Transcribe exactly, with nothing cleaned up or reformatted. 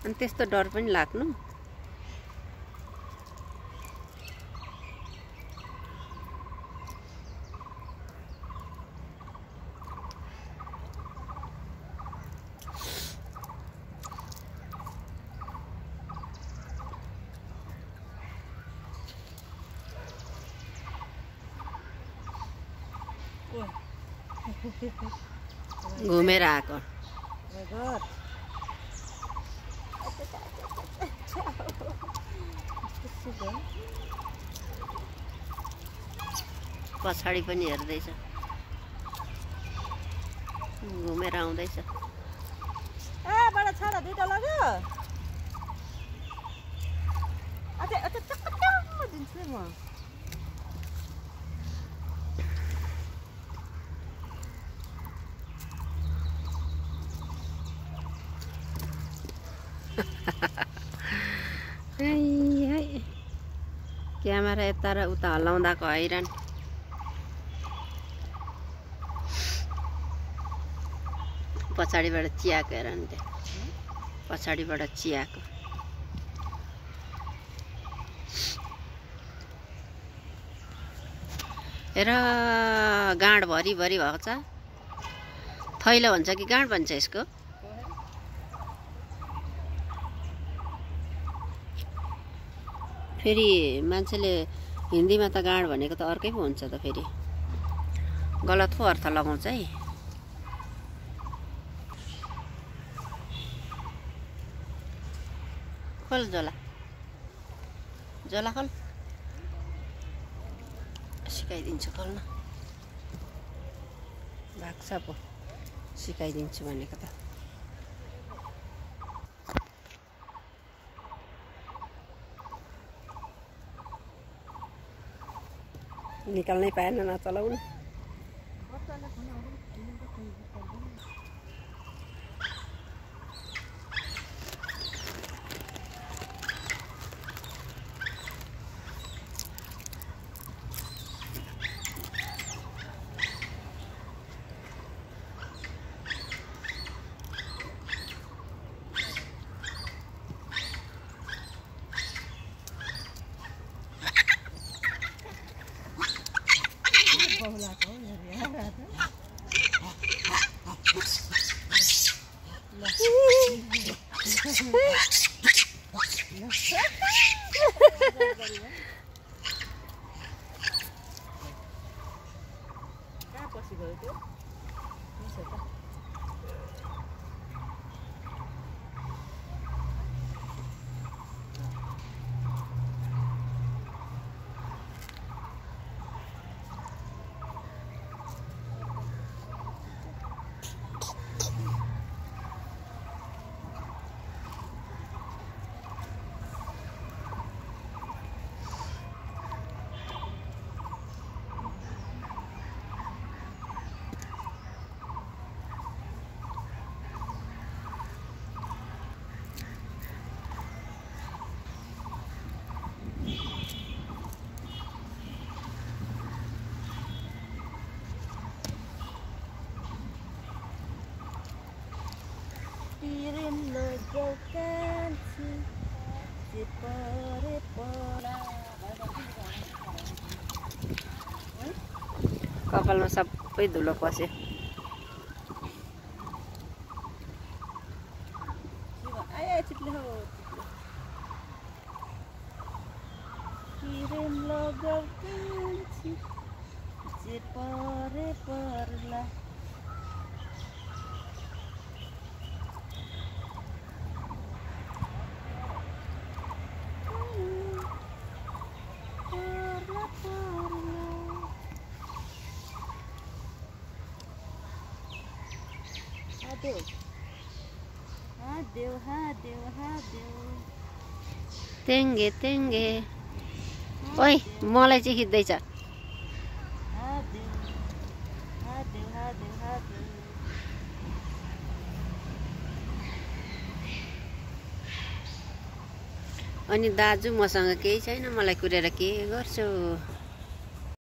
अनि त्यस्तो डर पनि लाग्नु। घुमेर आएको पछाडि पनि हेर्दैछ, घुमेर आउँदैछ। ए बडा छ र दुईटा लाग्यो। अझै अझै चक्क दिन्छु म। क्यामेरा यता र उता हल्लाउँदाको हैरान। पछाडिबाट चियाको हेर नि त्यहाँ, पछाडिबाट चियाको। हेर गाँड भरि भरि भएको छ। थैलो भन्छ कि गाँड भन्छ यसको? फेरि मान्छेले हिन्दीमा त गाँड भनेको त अर्कै पो हुन्छ त, फेरि गलत पो अर्थ लगाउँछ है। खोल झोला, झोला खोल, सिकाइदिन्छु खोल्न। भाग्छ पो सिकाइदिन्छु भनेको त। निकाल्नै पाएन, नचलाउनु। कपालमा सबै धुलो पस्यो। तेङ्गे तेङ्गे, ओइ मलाई चाहिँ खिच्दैछ। अनि दाजु मसँग केही छैन, मलाई कुरेर के गर्छु।